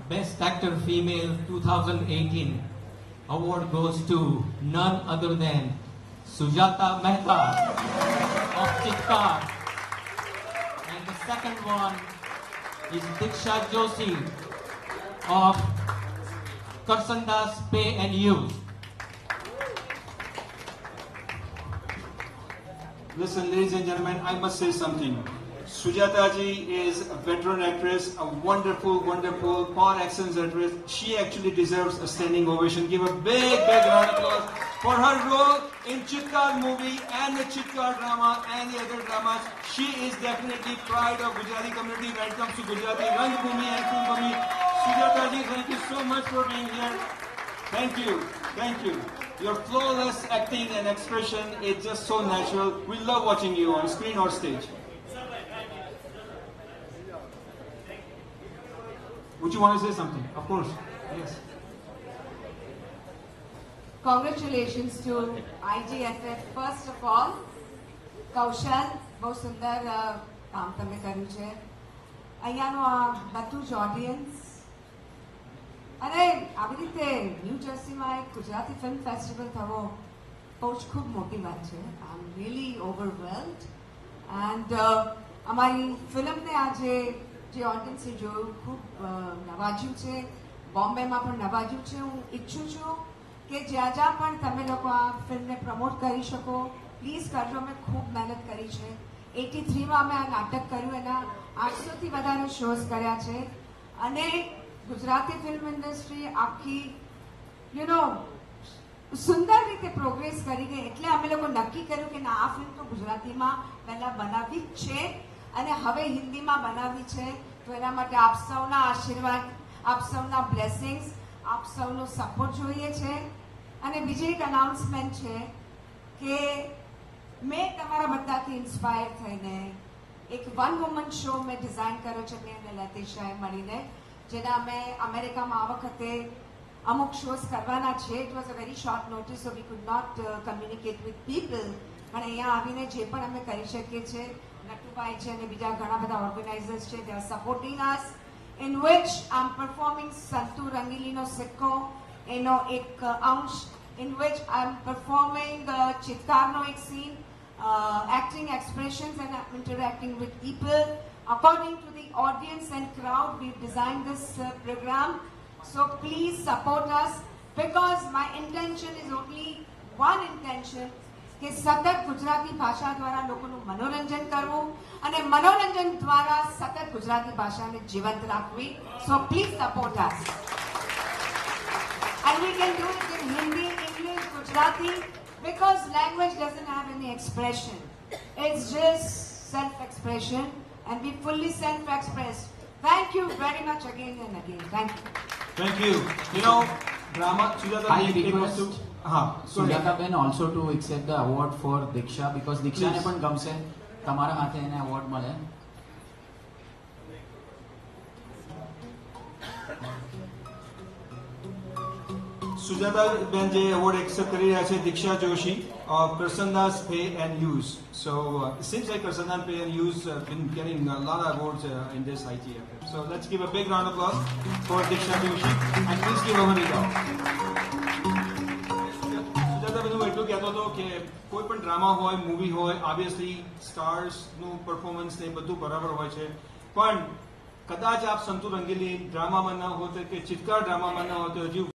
Best Actor Female 2018 award goes to none other than Sujata Mehta of Chitkar. And the second one is Diksha Joshi of Karsandas Pay and Use. Listen, ladies and gentlemen, I must say something. Sujata ji is a veteran actress, a wonderful, wonderful par excellence actress. She actually deserves a standing ovation. Give a big, big round of applause for her role in Chitkar movie and the Chitkar drama and the other dramas. She is definitely pride of Gujarati community when it comes to Gujarati Rangbhumi and Filmbhumi. Sujata ji, thank you so much for being here. Thank you, thank you. Your flawless acting and expression is just so natural. We love watching you on screen or stage. Would you want to say something? Of course. Yes. Congratulations to IGFF. First of all, Kaushal, બહુ સુંદર કામ તમે કર્યું છે. અહીંયાનું આ બધું જ audience અને આવી રીતે ન્યૂ જર્સીમાં એક ગુજરાતી ફિલ્મ ફેસ્ટિવલ થવો બહુ જ ખૂબ મોટી વાત છે. આઈ એમ રિયલી ઓવરવેલ્ડ એન્ડ અમારી ફિલ્મને આજે જે ઓડિયન્સે જોયું ખૂબ નવાજ્યું છે. બોમ્બેમાં પણ નવાજ્યું છે. હું ઈચ્છું છું કે જ્યાં જ્યાં પણ તમે લોકો આ ફિલ્મને પ્રમોટ કરી શકો પ્લીઝ કરજો. અમે ખૂબ મહેનત કરી છે. 83માં અમે આ નાટક કર્યું, એના 800થી વધારે શોઝ કર્યા છે અને ગુજરાતી ફિલ્મ ઇન્ડસ્ટ્રી આખી સુંદર રીતે પ્રોગ્રેસ કરી ગઈ. એટલે અમે લોકો નક્કી કર્યું કે ના, આ ફિલ્મ તો ગુજરાતીમાં પહેલાં બનાવી જ છે અને હવે હિન્દીમાં બનાવી છે. તો એના માટે આપ સૌના આશીર્વાદ, આપ સૌના બ્લેસિંગ્સ, આપ સૌનો સપોર્ટ જોઈએ છે. અને બીજી એક અનાઉન્સમેન્ટ છે કે મેં તમારા બધાથી ઇન્સ્પાયર થઈને એક વન વુમન શો મેં ડિઝાઇન કર્યો છે મેં અને લતીશાએ મળીને, જેના અમે અમેરિકામાં આ વખતે અમુક શોઝ કરવાના છે. It was a very short notice, so we could not communicate with people. પણ અહીંયા આવીને જે પણ અમે કરી શકીએ છીએ, નટુભાઈ છે અને બીજા ઘણા બધા ઓર્ગેનાઇઝર્સ છે, they are supporting us, in which I am performing Santu રંગીલીનો સિક્કો એનો એક અંશ, in which I'm performing Chitkarno ek scene, acting expressions and interacting with people. According to the audience and crowd, we've designed this program. So please support us, because my intention is only one intention, કે સતત ગુજરાતી ભાષા દ્વારા લોકોનું મનોરંજન કરવું અને મનોરંજન દ્વારા સતત ગુજરાતી ભાષાને જીવંત રાખવી. So please support us. And we can do it in Hindi, English, Gujarati, because language doesn't have any expression. It's just self-expression, and we fully self-express. Thank you very much again and again. Thank you. Thank you. You know, drama, Sujata, I request Sujata Ben also to accept the award for Diksha, because Diksha ne પણ ગમશે તમારા હાથે એને award મળે. Sujata Ben je award accept કરી રહ્યા છે Diksha Joshi of Karsandas Pay and Use. So it seems like Karsandas Pay and Use been getting a lot of awards in this IGFF. So let's give a big round of applause for Diksha Joshi and please give her a applause. Sujata Ben, હું એટલું કહેતો હતો કે કોઈ પણ drama હોય, movie હોય, obviously સ્ટાર્સનું performance ને બધું બરાબર હોય છે, પણ કદાચ આપ સંતુ રંગીલી ડ્રામામાં ન હોતે કે ચિત્કાર ડ્રામામાં ન હોતે, હજુ